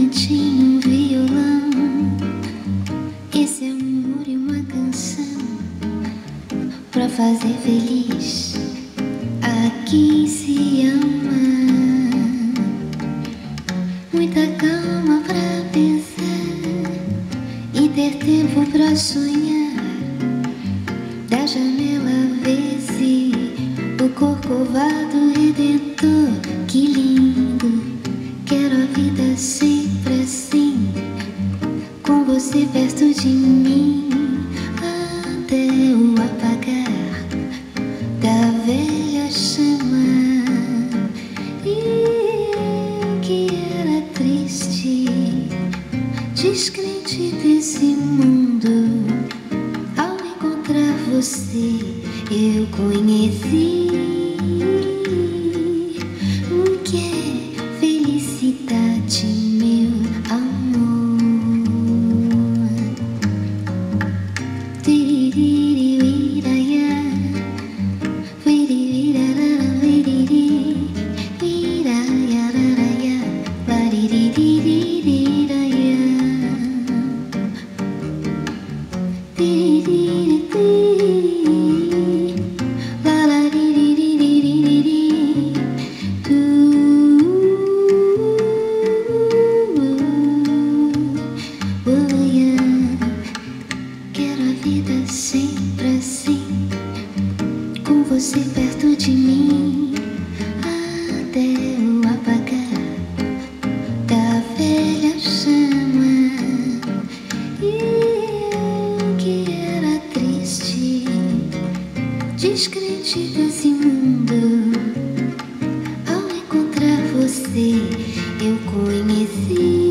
cantinho, um violão. Esse amor é uma canção pra fazer feliz a quem se ama. Muita calma pra pensar e ter tempo pra sonhar. Da janela vê-se o Corcovado redentor. Que lindo, quero a vida sempre assim, com você perto de mim, até o apagar da velha chama. E eu que era triste, descrente desse mundo, ao encontrar você eu conheci o que é felicidade, meu amor. Quero a vida sempre assim, com você perto de mim, até o apagar da velha chama. E eu que era triste, descrente desse mundo, ao encontrar você eu conheci